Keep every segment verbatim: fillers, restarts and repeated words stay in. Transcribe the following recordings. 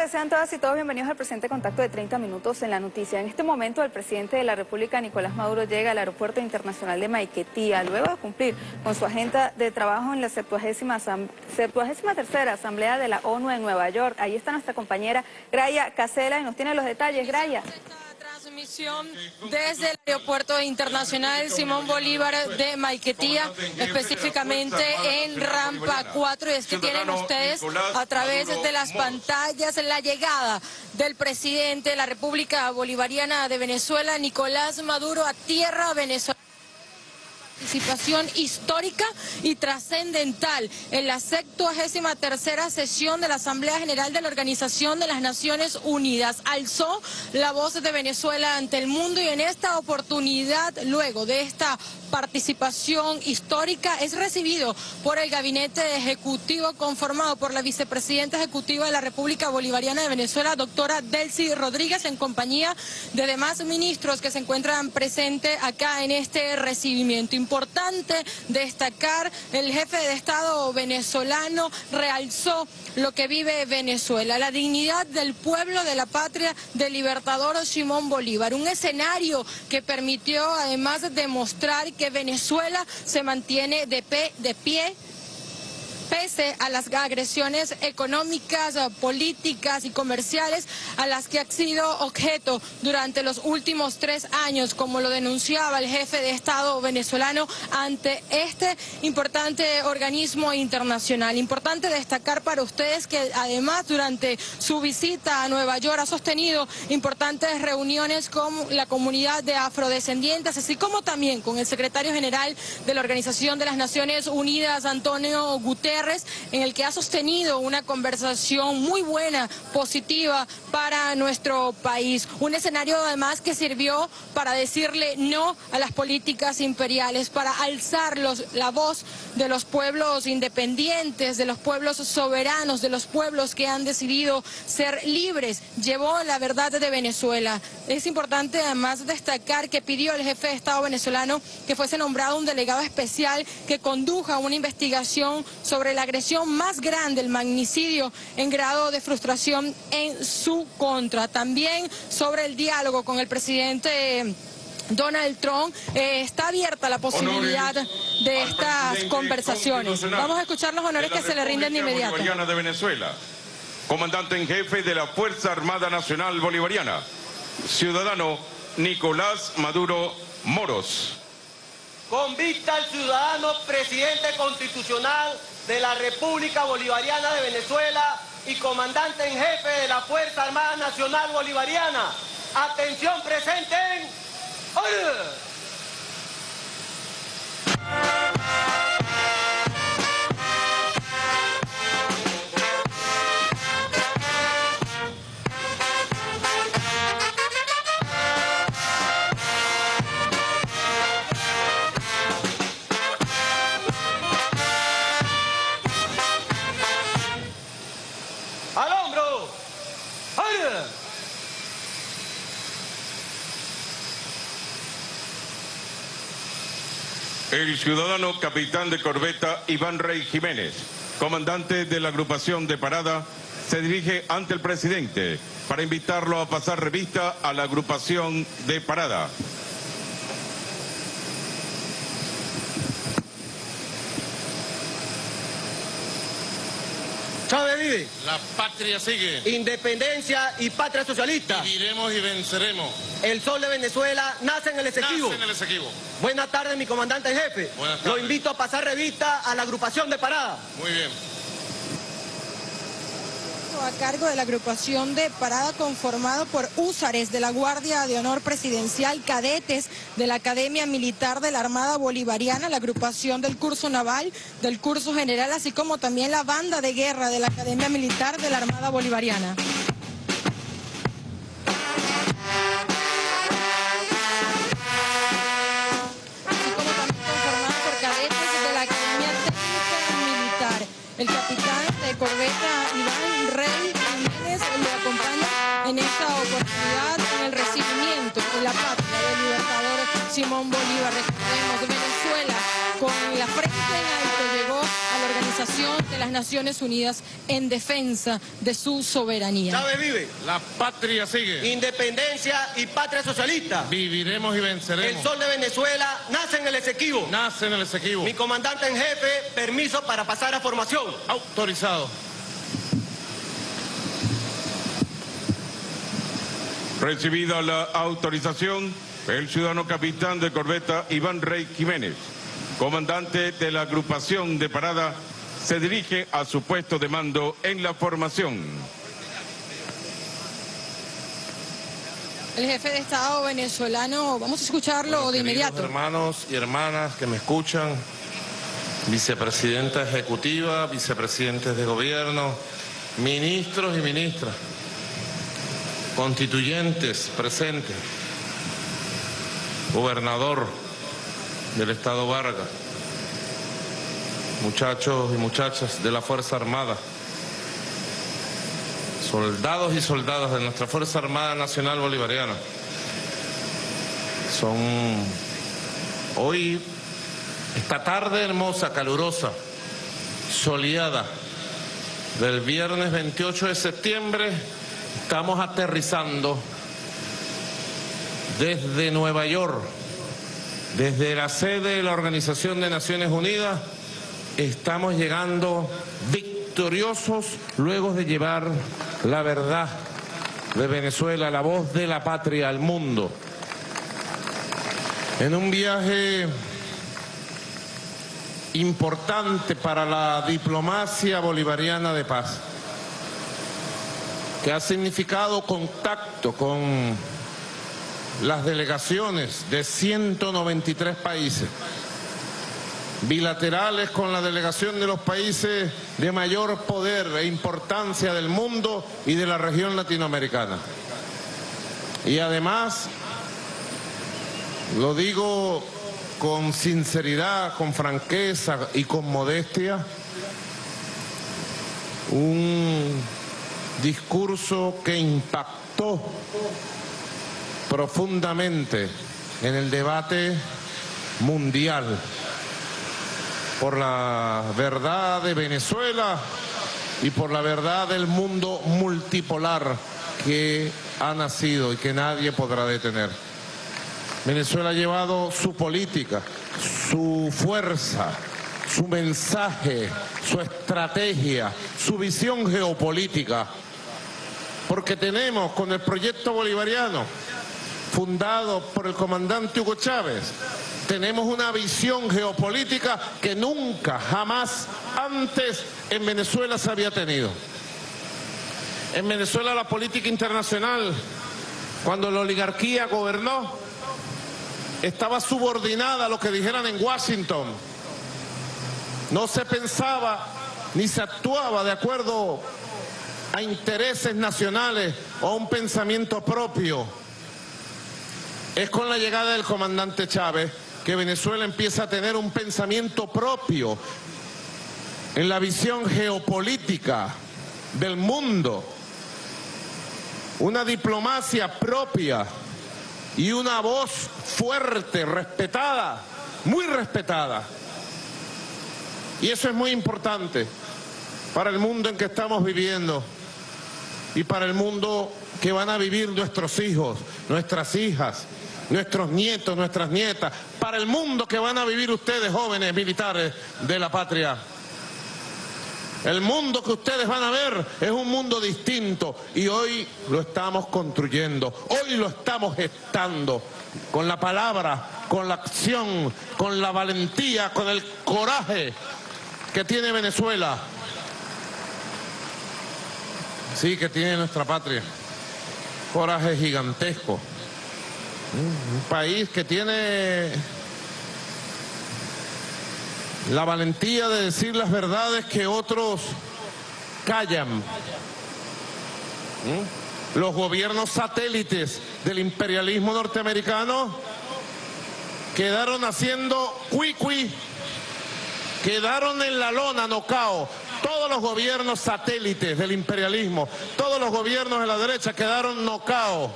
tardes, sean todas y todos bienvenidos al presente contacto de treinta minutos en la noticia. En este momento el presidente de la República, Nicolás Maduro, llega al aeropuerto internacional de Maiquetía, luego de cumplir con su agenda de trabajo en la septuagésima tercera Asamblea de la ONU en Nueva York. Ahí está nuestra compañera Graya Casela y nos tiene los detalles. Graya. Transmisión desde el Aeropuerto Internacional Simón Bolívar de Maiquetía, específicamente en Rampa cuatro, y es que tienen ustedes a través de las pantallas la llegada del presidente de la República Bolivariana de Venezuela, Nicolás Maduro, a tierra venezolana. Participación histórica y trascendental en la septuagésima tercera sesión de la Asamblea General de la Organización de las Naciones Unidas. Alzó la voz de Venezuela ante el mundo y en esta oportunidad, luego de esta participación histórica, es recibido por el gabinete ejecutivo conformado por la vicepresidenta ejecutiva de la República Bolivariana de Venezuela, doctora Delcy Rodríguez, en compañía de demás ministros que se encuentran presentes acá en este recibimiento. Importante destacar, el jefe de Estado venezolano realzó lo que vive Venezuela, la dignidad del pueblo, de la patria del libertador Simón Bolívar, un escenario que permitió además demostrar que Venezuela se mantiene de pie, de pie pese a las agresiones económicas, políticas y comerciales a las que ha sido objeto durante los últimos tres años, como lo denunciaba el jefe de Estado venezolano ante este importante organismo internacional. Importante destacar para ustedes que además durante su visita a Nueva York ha sostenido importantes reuniones con la comunidad de afrodescendientes, así como también con el secretario general de la Organización de las Naciones Unidas, Antonio Guterres, en el que ha sostenido una conversación muy buena, positiva para nuestro país. Un escenario además que sirvió para decirle no a las políticas imperiales, para alzar los, la voz de los pueblos independientes, de los pueblos soberanos, de los pueblos que han decidido ser libres. Llevó la verdad de Venezuela. Es importante además destacar que pidió el jefe de Estado venezolano que fuese nombrado un delegado especial que conduja una investigación sobre la agresión más grande, el magnicidio en grado de frustración en su contra. También sobre el diálogo con el presidente Donald Trump, eh, está abierta la posibilidad de estas conversaciones. Vamos a escuchar los honores que se le rinden de inmediato. Bolivariana de Venezuela, comandante en jefe de la Fuerza Armada Nacional Bolivariana, ciudadano Nicolás Maduro Moros. Con vista al ciudadano presidente constitucional de la República Bolivariana de Venezuela y comandante en jefe de la Fuerza Armada Nacional Bolivariana. Atención, presenten. ¡Orden! ¡Al hombro! ¡Orden! El ciudadano capitán de corbeta Iván Rey Jiménez, comandante de la agrupación de parada, se dirige ante el presidente para invitarlo a pasar revista a la agrupación de parada. Chávez vive. La patria sigue. Independencia y patria socialista. Viviremos y venceremos. El sol de Venezuela nace en el Esequibo. Nace en el Esequibo. Buenas tardes, mi comandante en jefe. Buenas tardes. Lo invito a pasar revista a la agrupación de parada. Muy bien. A cargo de la agrupación de parada conformado por húsares de la Guardia de Honor Presidencial, cadetes de la Academia Militar de la Armada Bolivariana, la agrupación del curso naval, del curso general, así como también la banda de guerra de la Academia Militar de la Armada Bolivariana. Así como también conformado por cadetes de la Academia Técnica Militar. El capitán de corbeta Iván Rey Jiménez lo acompaña en esta oportunidad en el recibimiento en la patria del libertador Simón Bolívar. Recordemos, Venezuela con la frente en alto llegó a la Organización Organización de las Naciones Unidas en defensa de su soberanía. Chávez vive. La patria sigue. Independencia y patria socialista. Viviremos y El venceremos. sol de Venezuela nace en el Esequibo. Nace en el Esequibo. Mi comandante en jefe, permiso para pasar a formación. Autorizado. Recibida la autorización, el ciudadano capitán de corbeta Iván Rey Jiménez, comandante de la agrupación de parada, se dirige a su puesto de mando en la formación. El jefe de Estado venezolano, vamos a escucharlo Bueno, de queridos inmediato. hermanos y hermanas que me escuchan, vicepresidenta ejecutiva, vicepresidentes de gobierno, ministros y ministras, constituyentes presentes, gobernador del Estado Vargas, muchachos y muchachas de la Fuerza Armada, soldados y soldadas de nuestra Fuerza Armada Nacional Bolivariana. Son hoy, esta tarde hermosa, calurosa, soleada, del viernes veintiocho de septiembre, estamos aterrizando desde Nueva York, desde la sede de la Organización de Naciones Unidas, estamos llegando victoriosos luego de llevar la verdad de Venezuela, la voz de la patria al mundo. En un viaje importante para la diplomacia bolivariana de paz, que ha significado contacto con las delegaciones de ciento noventa y tres países, bilaterales con la delegación de los países de mayor poder e importancia del mundo y de la región latinoamericana. Y además, lo digo con sinceridad, con franqueza y con modestia, un discurso que impactó profundamente en el debate mundial por la verdad de Venezuela y por la verdad del mundo multipolar que ha nacido y que nadie podrá detener. Venezuela ha llevado su política, su fuerza, su mensaje, su estrategia, su visión geopolítica, porque tenemos con el proyecto bolivariano, fundado por el comandante Hugo Chávez, tenemos una visión geopolítica que nunca, jamás antes en Venezuela se había tenido. En Venezuela la política internacional, cuando la oligarquía gobernó, estaba subordinada a lo que dijeran en Washington. No se pensaba ni se actuaba de acuerdo a intereses nacionales o a un pensamiento propio. Es con la llegada del comandante Chávez que Venezuela empieza a tener un pensamiento propio en la visión geopolítica del mundo, una diplomacia propia y una voz fuerte, respetada, muy respetada. Y eso es muy importante para el mundo en que estamos viviendo y para el mundo que van a vivir nuestros hijos, nuestras hijas, nuestros nietos, nuestras nietas, para el mundo que van a vivir ustedes, jóvenes militares de la patria. El mundo que ustedes van a ver es un mundo distinto y hoy lo estamos construyendo, hoy lo estamos gestando con la palabra, con la acción, con la valentía, con el coraje que tiene Venezuela. Sí, que tiene nuestra patria. Coraje gigantesco. Un país que tiene la valentía de decir las verdades que otros callan. Los gobiernos satélites del imperialismo norteamericano quedaron haciendo cuicui, quedaron en la lona, nocao. Todos los gobiernos satélites del imperialismo, todos los gobiernos de la derecha quedaron nocao.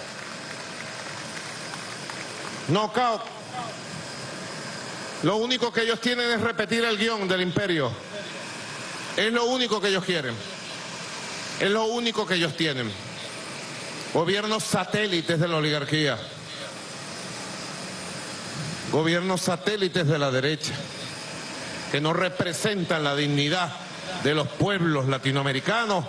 Nocao. Lo único que ellos tienen es repetir el guión del imperio. Es lo único que ellos quieren. Es lo único que ellos tienen. Gobiernos satélites de la oligarquía. Gobiernos satélites de la derecha, que no representan la dignidad de los pueblos latinoamericanos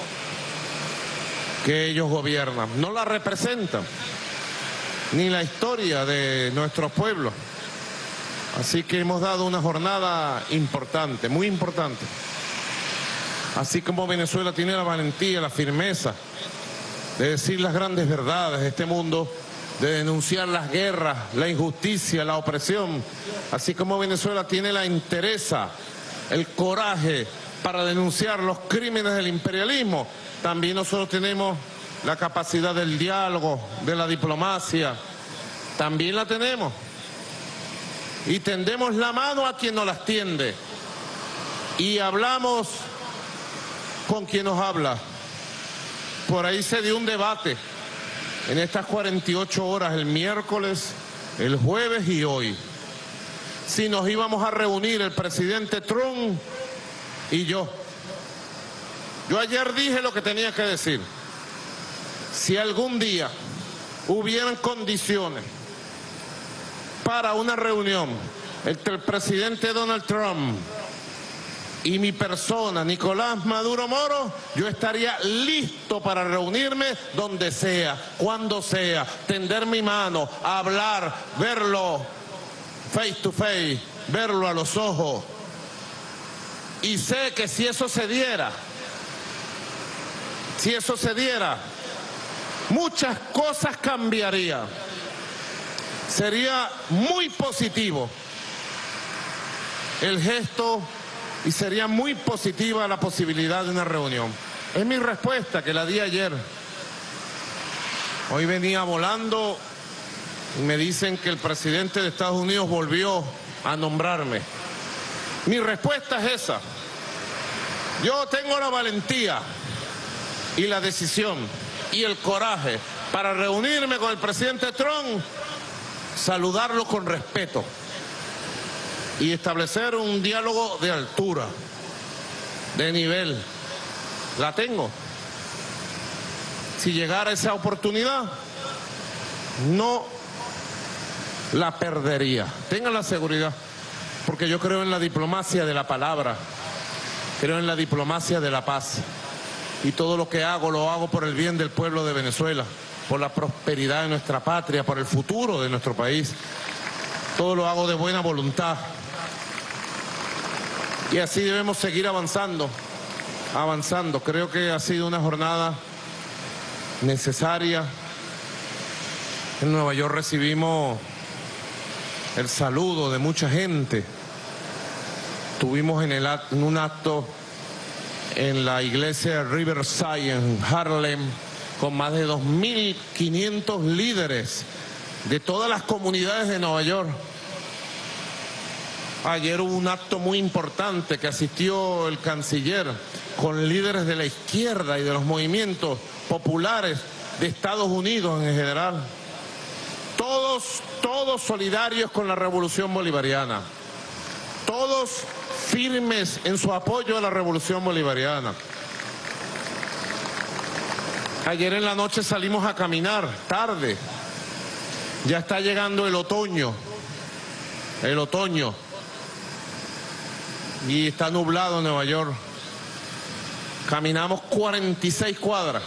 que ellos gobiernan. No la representan, ni la historia de nuestros pueblos. Así que hemos dado una jornada importante, muy importante. Así como Venezuela tiene la valentía, la firmeza de decir las grandes verdades de este mundo, de denunciar las guerras, la injusticia, la opresión, así como Venezuela tiene la entereza, el coraje para denunciar los crímenes del imperialismo, también nosotros tenemos la capacidad del diálogo, de la diplomacia, también la tenemos. Y tendemos la mano a quien nos las tiende y hablamos con quien nos habla. Por ahí se dio un debate en estas cuarenta y ocho horas, el miércoles, el jueves y hoy, si nos íbamos a reunir el presidente Trump y yo. Yo ayer dije lo que tenía que decir. Si algún día hubieran condiciones para una reunión entre el presidente Donald Trump y mi persona, Nicolás Maduro Moro, yo estaría listo para reunirme donde sea, cuando sea, tender mi mano, hablar, verlo face to face, verlo a los ojos. Y sé que si eso se diera, si eso se diera, muchas cosas cambiarían. Sería muy positivo el gesto y sería muy positiva la posibilidad de una reunión. Es mi respuesta, que la di ayer. Hoy venía volando y me dicen que el presidente de Estados Unidos volvió a nombrarme. Mi respuesta es esa. Yo tengo la valentía y la decisión y el coraje para reunirme con el presidente Trump, saludarlo con respeto y establecer un diálogo de altura, de nivel. La tengo. Si llegara esa oportunidad, no la perdería. Tengan la seguridad, porque yo creo en la diplomacia de la palabra, creo en la diplomacia de la paz. Y todo lo que hago, lo hago por el bien del pueblo de Venezuela, por la prosperidad de nuestra patria, por el futuro de nuestro país. Todo lo hago de buena voluntad. Y así debemos seguir avanzando, avanzando. Creo que ha sido una jornada necesaria. En Nueva York recibimos el saludo de mucha gente. Tuvimos en, el, en un acto en la iglesia Riverside en Harlem con más de dos mil quinientos líderes de todas las comunidades de Nueva York. Ayer hubo un acto muy importante que asistió el canciller con líderes de la izquierda y de los movimientos populares de Estados Unidos en general. Todos, todos solidarios con la revolución bolivariana. Todos firmes en su apoyo a la revolución bolivariana. Ayer en la noche salimos a caminar, tarde. Ya está llegando el otoño. El otoño. Y está nublado en Nueva York. Caminamos cuarenta y seis cuadras.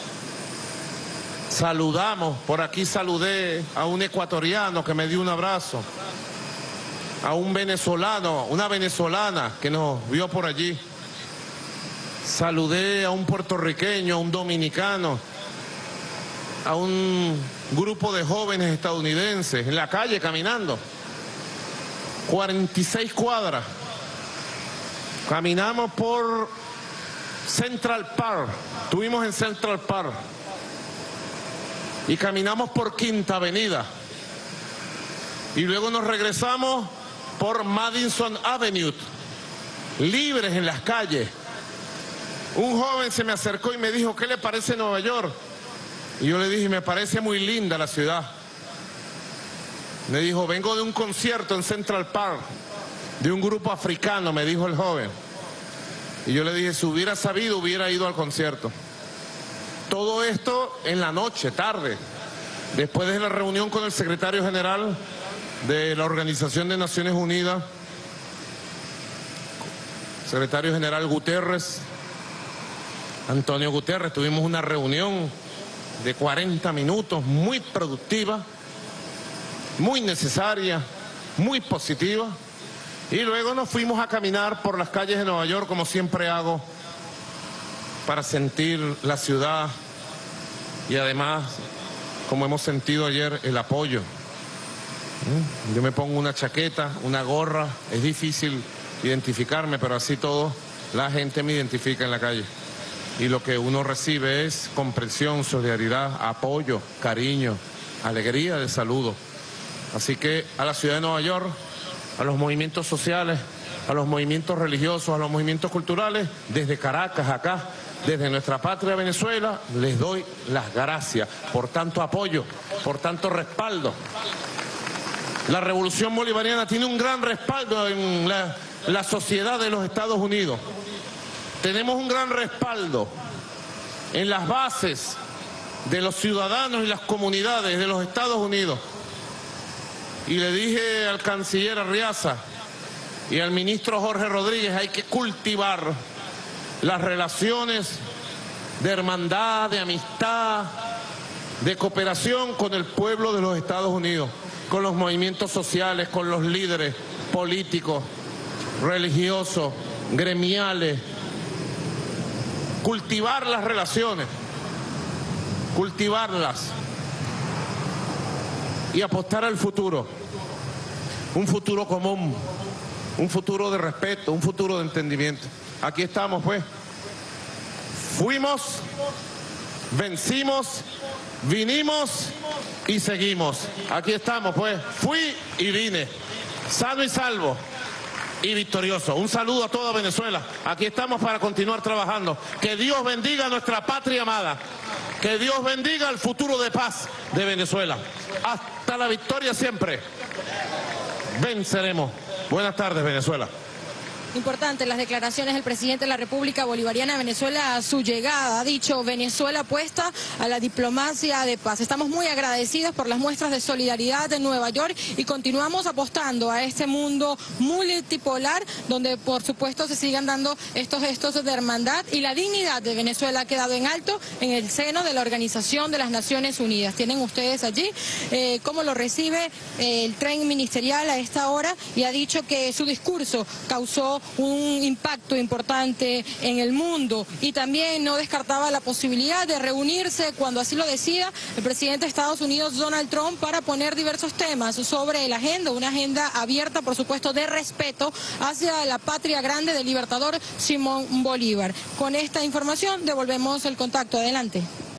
Saludamos, por aquí saludé a un ecuatoriano que me dio un abrazo. A un venezolano, una venezolana que nos vio por allí. Saludé a un puertorriqueño, a un dominicano, a un grupo de jóvenes estadounidenses en la calle caminando. cuarenta y seis cuadras. Caminamos por Central Park, estuvimos en Central Park y caminamos por Quinta Avenida y luego nos regresamos por Madison Avenue, libres en las calles. Un joven se me acercó y me dijo, ¿qué le parece Nueva York? Y yo le dije, me parece muy linda la ciudad. Me dijo, vengo de un concierto en Central Park, de un grupo africano, me dijo el joven. Y yo le dije, si hubiera sabido, hubiera ido al concierto. Todo esto en la noche, tarde, después de la reunión con el secretario general de la Organización de Naciones Unidas, secretario general Guterres, Antonio Guterres, tuvimos una reunión de cuarenta minutos, muy productiva, muy necesaria, muy positiva, y luego nos fuimos a caminar por las calles de Nueva York, como siempre hago, para sentir la ciudad y además, como hemos sentido ayer, el apoyo. Yo me pongo una chaqueta, una gorra, es difícil identificarme, pero así todo, la gente me identifica en la calle. Y lo que uno recibe es comprensión, solidaridad, apoyo, cariño, alegría de saludo. Así que a la ciudad de Nueva York, a los movimientos sociales, a los movimientos religiosos, a los movimientos culturales, desde Caracas acá, desde nuestra patria Venezuela, les doy las gracias por tanto apoyo, por tanto respaldo. La revolución bolivariana tiene un gran respaldo en la, la sociedad de los Estados Unidos. Tenemos un gran respaldo en las bases de los ciudadanos y las comunidades de los Estados Unidos. Y le dije al canciller Arriaza y al ministro Jorge Rodríguez, hay que cultivar las relaciones de hermandad, de amistad, de cooperación con el pueblo de los Estados Unidos, con los movimientos sociales, con los líderes políticos, religiosos, gremiales. Cultivar las relaciones, cultivarlas y apostar al futuro, un futuro común, un futuro de respeto, un futuro de entendimiento. Aquí estamos, pues. Fuimos, vencimos, vinimos y seguimos. Aquí estamos, pues. Fui y vine, sano y salvo y victorioso. Un saludo a toda Venezuela. Aquí estamos para continuar trabajando. Que Dios bendiga a nuestra patria amada. Que Dios bendiga el futuro de paz de Venezuela. Hasta la victoria siempre. Venceremos. Buenas tardes, Venezuela. Importante las declaraciones del presidente de la República Bolivariana de Venezuela a su llegada. Ha dicho, Venezuela apuesta a la diplomacia de paz. Estamos muy agradecidos por las muestras de solidaridad de Nueva York y continuamos apostando a este mundo multipolar donde por supuesto se sigan dando estos gestos de hermandad y la dignidad de Venezuela ha quedado en alto en el seno de la Organización de las Naciones Unidas. Tienen ustedes allí eh, cómo lo recibe eh, el tren ministerial a esta hora y ha dicho que su discurso causó un impacto importante en el mundo y también no descartaba la posibilidad de reunirse cuando así lo decida el presidente de Estados Unidos Donald Trump para poner diversos temas sobre la agenda, una agenda abierta por supuesto de respeto hacia la patria grande del libertador Simón Bolívar. Con esta información devolvemos el contacto. Adelante.